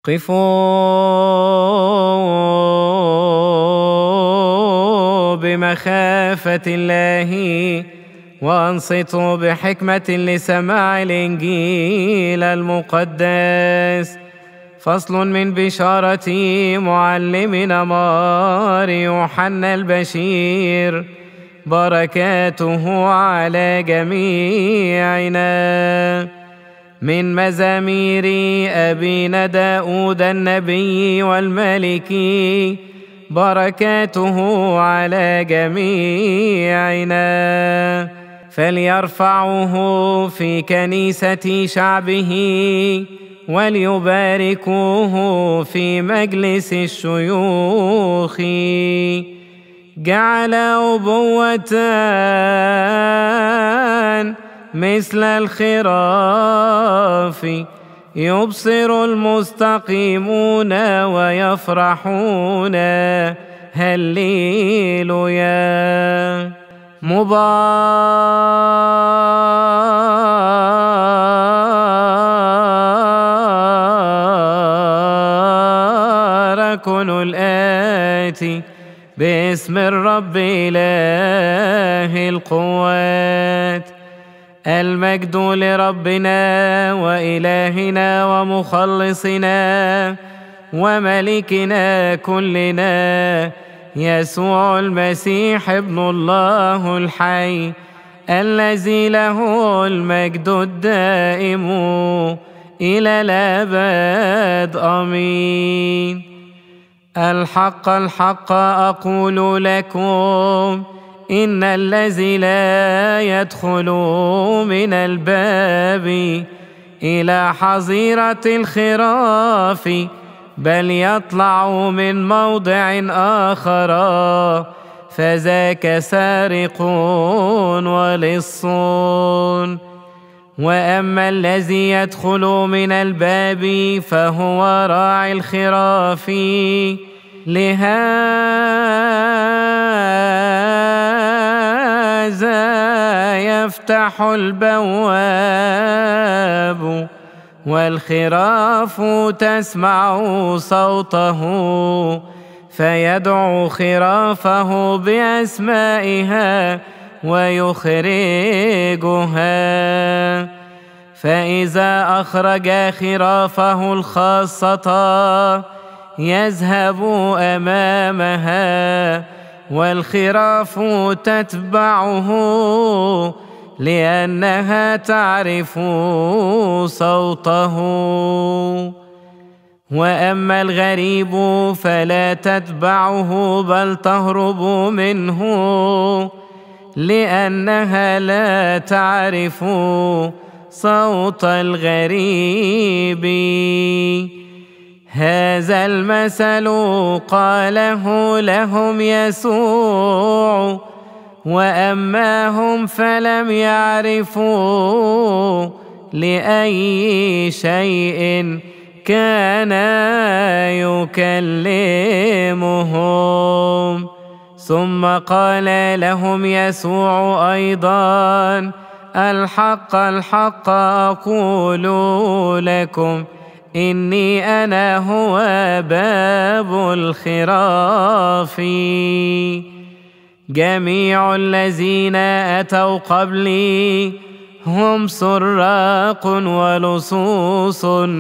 قفوا بمخافة الله وأنصتوا بحكمة لسماع الإنجيل المقدس. فصل من بشارة معلمنا مار يوحنا البشير، بركاته على جميعنا. من مزامير أبينا داود النبي والملكي، بركاته على جميعنا. فليرفعوه في كنيسة شعبه، وليباركوه في مجلس الشيوخ. جعل أبوة مثل الخراف، يبصر المستقيمون ويفرحون. هللويا. مبارك الآتي باسم الرب إله القوات. المجد لربنا وإلهنا ومخلصنا وملكنا كلنا، يسوع المسيح ابن الله الحي، الذي له المجد الدائم إلى الأبد. آمين. الحق الحق أقول لكم، إن الذي لا يدخل من الباب إلى حظيرة الخراف، بل يطلع من موضع آخر، فذاك سارق ولص. وأما الذي يدخل من الباب فهو راعي الخراف. لهذا يفتح البواب، والخراف تسمع صوته، فيدعو خرافه بأسمائها ويخرجها. فإذا أخرج خرافه الخاصة، يذهب أمامها، والخراف تتبعه، لأنها تعرف صوته. وأما الغريب فلا تتبعه، بل تهرب منه، لأنها لا تعرف صوت الغريب. هذا المثل قاله لهم يسوع، وأما هم فلم يعرفوا لأي شيء كان يكلمهم. ثم قال لهم يسوع أيضا: الحق الحق أقول لكم، إني أنا هو باب الخراف. جميع الذين أتوا قبلي هم سراق ولصوص،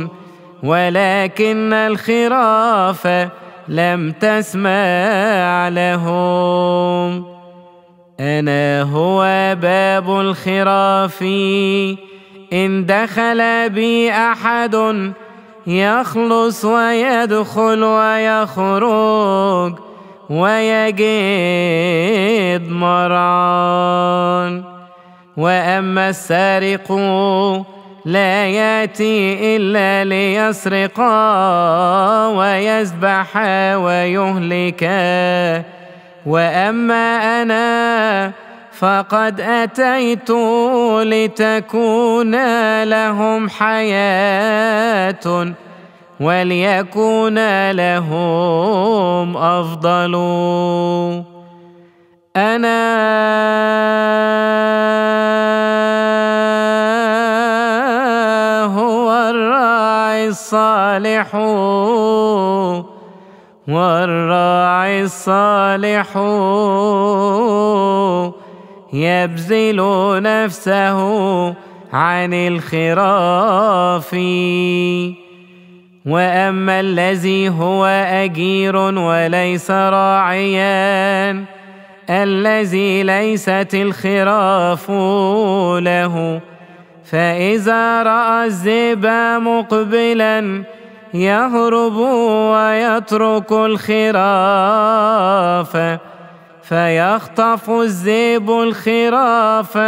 ولكن الخراف لم تسمع لهم. أنا هو باب الخراف. إن دخل بي أحد يخلص ويدخل ويخرج ويجد مرعا. وأما السارق لا يأتي إلا ليسرق ويذبح ويهلك، وأما أنا فقد أتيت لتكون لهم حياة، وليكون لهم أفضل. أنا هو الراعي الصالح والراعي الصالح يبذل نفسه عن الخراف. وأما الذي هو أجير وليس راعيا، الذي ليست الخراف له، فإذا رأى الذئب مقبلا يهرب ويترك الخراف، فيخطف الذئب الخراف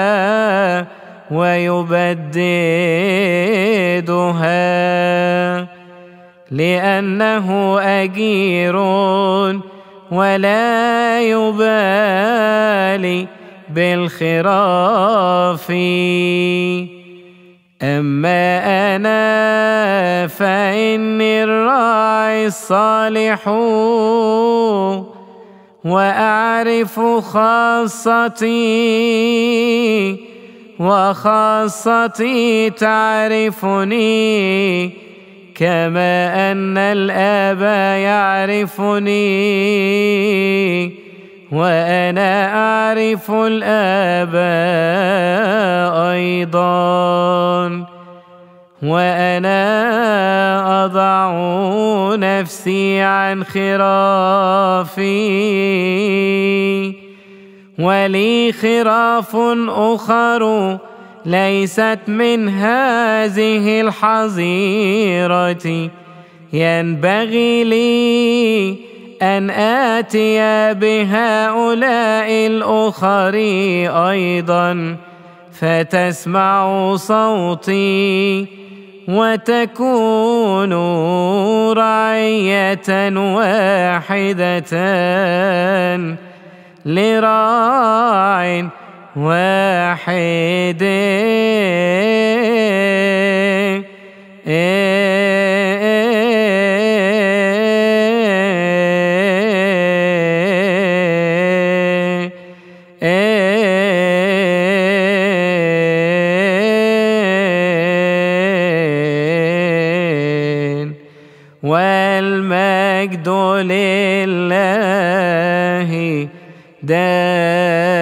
ويبددها، لأنه أجير ولا يبالي بالخراف. أما أنا فإني الراعي الصالح وأعرف خاصتي، وخاصتي تعرفني، كما أن الآب يعرفني وأنا أعرف الآب أيضا. وأنا أضع نفسي عن خرافي، ولي خراف أخر ليست من هذه الحظيرة، ينبغي لي أن آتي بهؤلاء الأخر أيضا، فتسمع صوتي وتكون رعية واحدة لراع واحد. والمجد لله دائما.